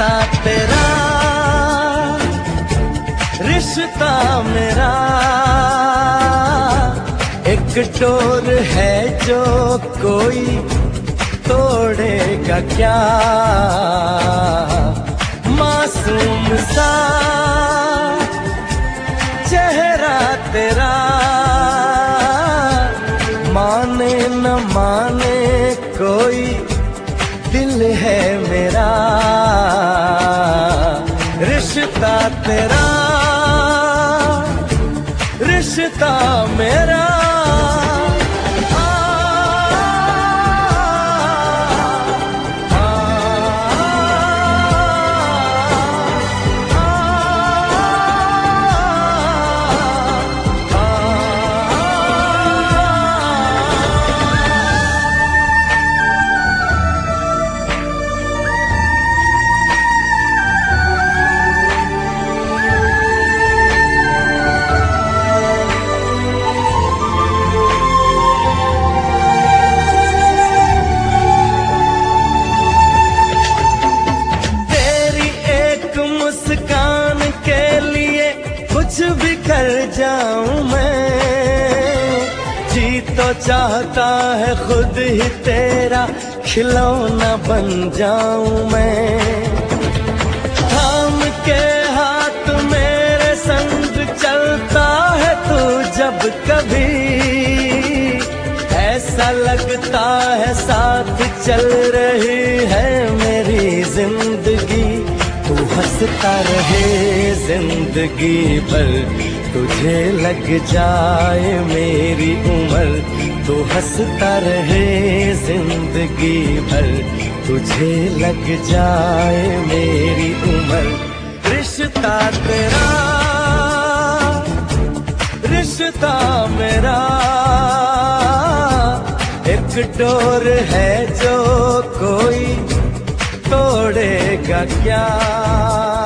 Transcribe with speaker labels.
Speaker 1: रिश्ता तेरा, रिश्ता मेरा एक डोर है जो कोई तोड़ेगा क्या। मासूम सा चेहरा तेरा, माने न माने कोई दिल है मेरा। रिश्ता तेरा, रिश्ता मेरा। मुस्कान के लिए कुछ भी कर जाऊं मैं, जी तो चाहता है खुद ही तेरा खिलौना बन जाऊं मैं। थाम के हाथ मेरे संग चलता है तू जब कभी, ऐसा लगता है साथ चल रही है मेरी जिंदगी। तू हंसता रहे जिंदगी भर, तुझे लग जाए मेरी उम्र। तू हंसता रहे जिंदगी भर, तुझे लग जाए मेरी उम्र। रिश्ता तेरा, रिश्ता मेरा एक डोर है जो कोई तोड़ेगा क्या।